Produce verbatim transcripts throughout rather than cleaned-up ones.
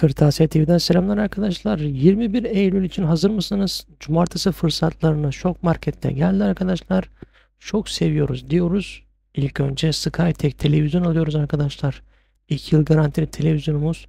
Kırtasiye T V'den selamlar arkadaşlar. yirmi bir Eylül için hazır mısınız? Cumartesi fırsatlarına Şok Market'te geldi arkadaşlar. Çok seviyoruz diyoruz. İlk önce SkyTech televizyon alıyoruz arkadaşlar. iki yıl garantili televizyonumuz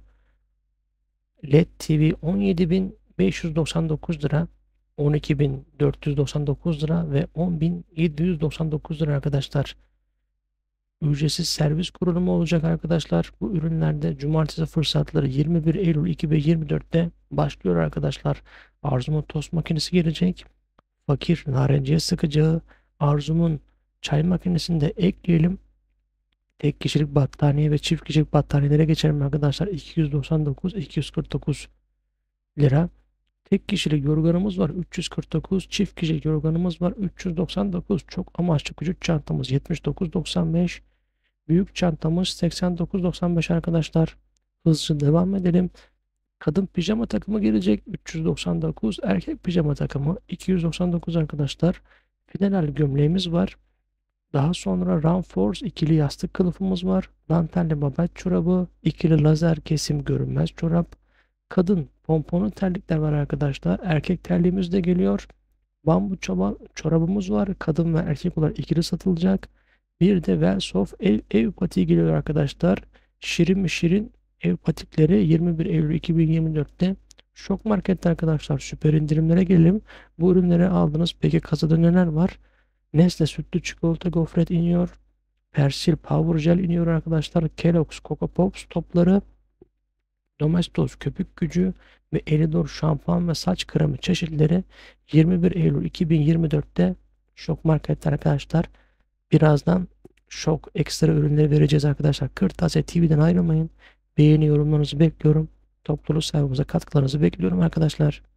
L E D T V on yedi bin beş yüz doksan dokuz lira, on iki bin dört yüz doksan dokuz lira ve on bin yedi yüz doksan dokuz lira arkadaşlar. Ücretsiz servis kurulumu olacak arkadaşlar. Bu ürünlerde cumartesi fırsatları yirmi bir Eylül iki bin yirmi dörtte başlıyor arkadaşlar. Arzumun tost makinesi gelecek. Fakir narenciye sıkacağı. Arzumun çay makinesini de ekleyelim. Tek kişilik battaniye ve çift kişilik battaniyelere geçelim arkadaşlar. iki yüz doksan dokuz iki yüz kırk dokuz lira. Tek kişilik yorganımız var üç yüz kırk dokuz. Çift kişilik yorganımız var üç yüz doksan dokuz. Çok amaçlı küçük çantamız yetmiş dokuz doksan beş. Büyük çantamız seksen dokuz doksan beş arkadaşlar. Hızlıca devam edelim. Kadın pijama takımı gelecek üç yüz doksan dokuz. Erkek pijama takımı iki yüz doksan dokuz arkadaşlar. Final gömleğimiz var. Daha sonra Run Force ikili yastık kılıfımız var. Dantelli babet çorabı, ikili lazer kesim görünmez çorap. Kadın pomponu terlikler var arkadaşlar. Erkek terliğimiz de geliyor. Bambu çaba, çorabımız var. Kadın ve erkek olarak ikili satılacak. Bir de Velsoft ev, ev patiği geliyor arkadaşlar. Şirin mi şirin ev patikleri yirmi bir Eylül iki bin yirmi dörtte Şok Market'te arkadaşlar. Süper indirimlere gelelim. Bu ürünleri aldınız. Peki kasada neler var? Nestle sütlü çikolata gofret iniyor. Persil Power Gel iniyor arkadaşlar. Kellogg's Coco Pops topları. Domestos köpük gücü ve Elidor şampuan ve saç kremi çeşitleri yirmi bir Eylül iki bin yirmi dörtte Şok Market'te arkadaşlar. Birazdan şok ekstra ürünleri vereceğiz arkadaşlar. Kırtasiye T V'den ayrılmayın. Beğeni yorumlarınızı bekliyorum. Topluluk sayfamıza katkılarınızı bekliyorum arkadaşlar.